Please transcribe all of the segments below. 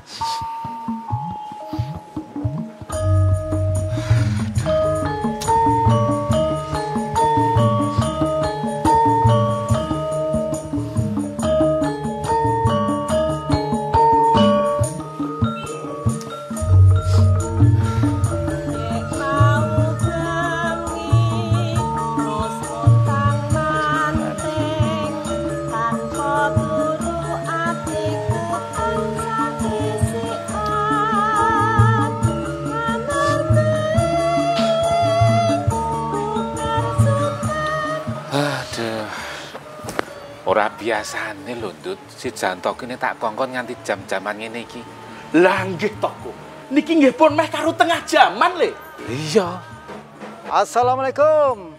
Ora biasane lho, Ndut. Si Jantok ini tak kongkon nganti jam-jaman ngene iki. Lah nggih to, Kok. Niki nggih pun meh karo tengah jaman le. Iya. Assalamualaikum.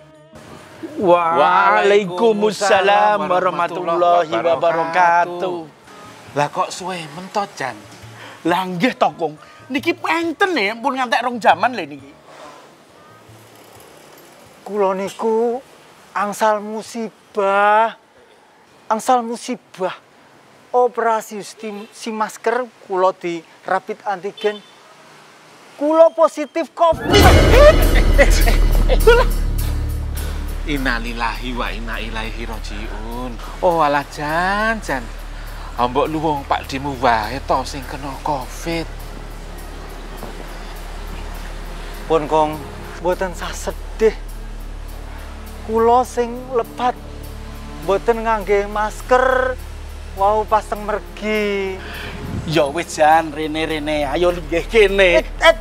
Waalaikumsalam warahmatullahi wabarakatuh. Lah kok suwe men to, Jan? Lah nggih to, Kong. Niki penten ya pun ngantek rong jaman le niki. Kula niku angsal musibah. Operasi si masker kula di rapid antigen. Kula positif COVID. Innalillahi wa inna ilaihi rajiun. Oh alah Jan. Mbok luwung Pak Dimu wae to sing kena Covid. Pun Kong, mboten sah sedih. Kula sing lebat mboten ngangge masker wau pas teng mergi. Ya wis Jan, rene ayo nggih kene.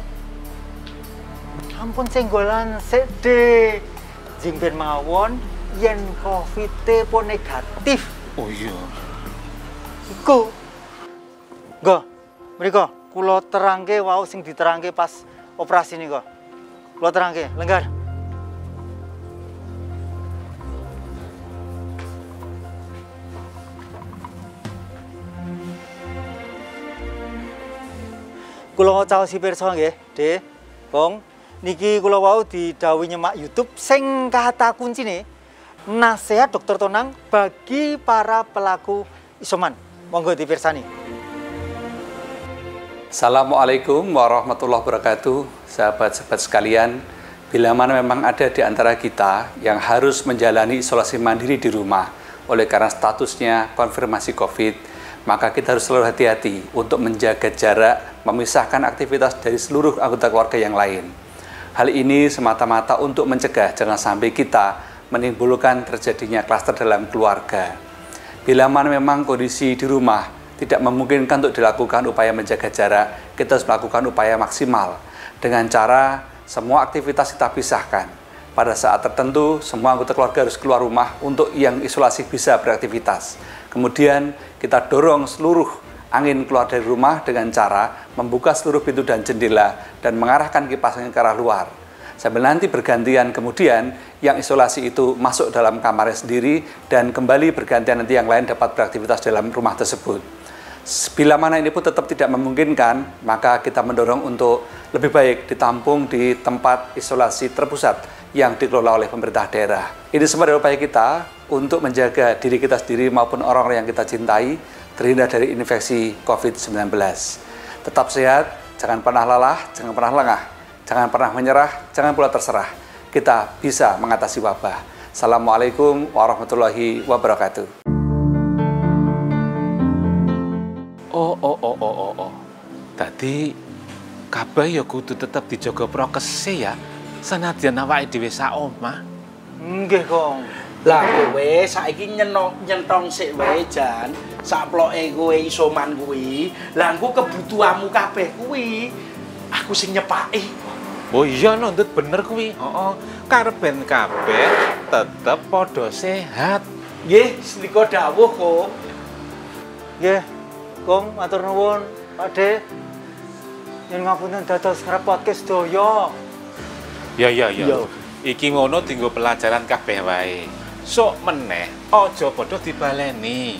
Ampun senggolan sik De. Jing ben mawon yen Covid-e pun negatif. Oh iya. Iku. Nggo, mriko kula terangke wau sing diterangke pas operasi nika. Kula terangke, lenggar. Kula caosi pirsa nggih, De, Kong. Niki kula wau didhawuhi nyemak YouTube sing kata kuncine nasihat Dokter Tonang bagi para pelaku isoman. Monggo dipirsani. Assalamualaikum warahmatullahi wabarakatuh. Sahabat-sahabat sekalian, bila mana memang ada di antara kita yang harus menjalani isolasi mandiri di rumah oleh karena statusnya konfirmasi COVID, maka kita harus selalu hati-hati untuk menjaga jarak, memisahkan aktivitas dari seluruh anggota keluarga yang lain. Hal ini semata-mata untuk mencegah jangan sampai kita menimbulkan terjadinya klaster dalam keluarga. Bila mana memang kondisi di rumah tidak memungkinkan untuk dilakukan upaya menjaga jarak, kita harus melakukan upaya maksimal dengan cara semua aktivitas kita pisahkan. Pada saat tertentu, semua anggota keluarga harus keluar rumah untuk yang isolasi bisa beraktivitas. Kemudian kita dorong seluruh angin keluar dari rumah dengan cara membuka seluruh pintu dan jendela dan mengarahkan kipas angin ke arah luar. Sambil nanti bergantian kemudian yang isolasi itu masuk dalam kamarnya sendiri dan kembali bergantian nanti yang lain dapat beraktivitas dalam rumah tersebut. Bila mana ini pun tetap tidak memungkinkan, maka kita mendorong untuk lebih baik ditampung di tempat isolasi terpusat yang dikelola oleh pemerintah daerah. Ini semua adalah upaya kita untuk menjaga diri kita sendiri maupun orang-orang yang kita cintai terhindar dari infeksi COVID-19. Tetap sehat, jangan pernah lelah, jangan pernah lengah, jangan pernah menyerah, jangan pula terserah. Kita bisa mengatasi wabah. Assalamualaikum warahmatullahi wabarakatuh. Oh. Tadi kabeh ya kudu tetep dijaga prokese ya. Senadyan awake dhewe sak omah. Nggih, Kong. Lah kowe saiki nyentong sik wae Jan. Saploke kowe isoman kuwi. Lah engko kebutuhanmu kabeh kuwi aku sing nyepaki. Oh iya no, Ndut bener kuwi. Heeh. Karepen kabeh tetep padha sehat. Nggih, senika dawuh, Kong. Nggih, Kong, matur nuwun, Pak De. Yen ngapunten dados ngrepotke sedaya. Ya. Iki ngono dienggo pelajaran kabeh wae. Sok meneh aja padha dibaleni.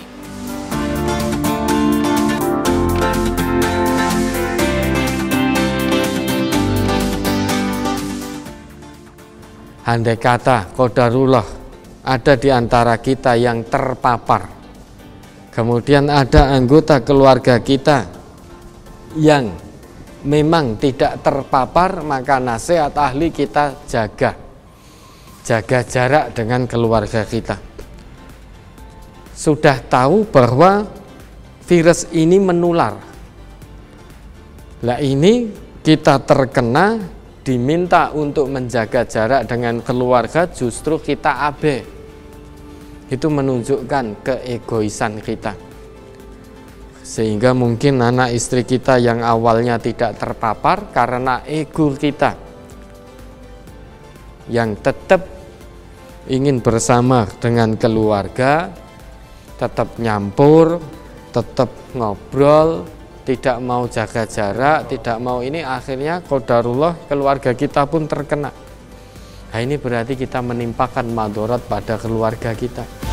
Andai kata qadarullah ada di antara kita yang terpapar, kemudian ada anggota keluarga kita yang memang tidak terpapar, maka nasihat ahli kita jaga jarak dengan keluarga kita. Sudah tahu bahwa virus ini menular. Lah ini kita terkena, diminta untuk menjaga jarak dengan keluarga, justru kita abe. Itu menunjukkan keegoisan kita. Sehingga mungkin anak istri kita yang awalnya tidak terpapar karena ego kita yang tetap ingin bersama dengan keluarga, tetap nyampur, tetap ngobrol, tidak mau jaga jarak, tidak mau ini, akhirnya qadarullah keluarga kita pun terkena. Nah, ini berarti kita menimpakan madharat pada keluarga kita.